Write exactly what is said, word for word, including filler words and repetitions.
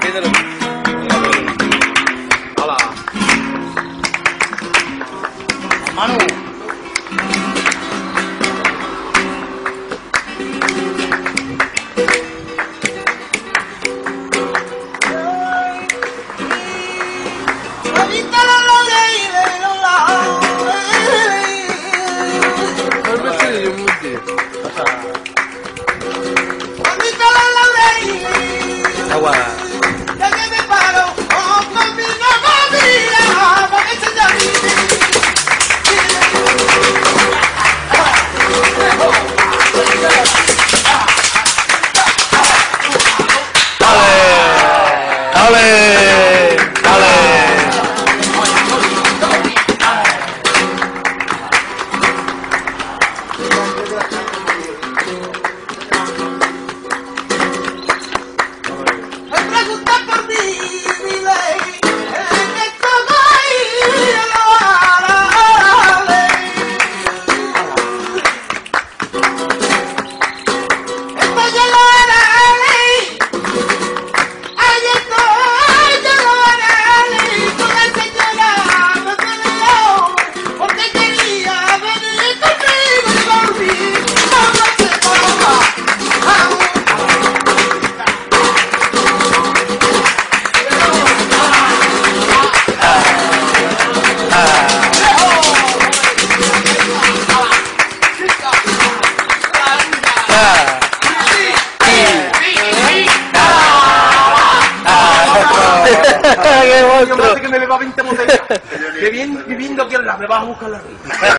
Pídelo. Hola. Manu. Agua. ¡Ale! ¡Ale! Yo me hace que me beba veinte botellas. Que bien, viviendo aquí al lado, me vas a buscar la risa.